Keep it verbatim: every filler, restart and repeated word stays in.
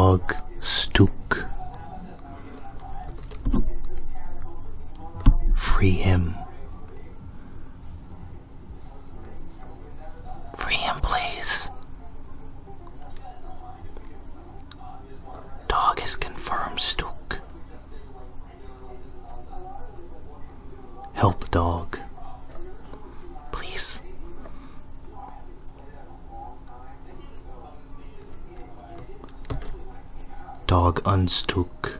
dog Stook. Free him. Free him, please. Dog is confirmed Stook. Help dog. Please. Dog unstook.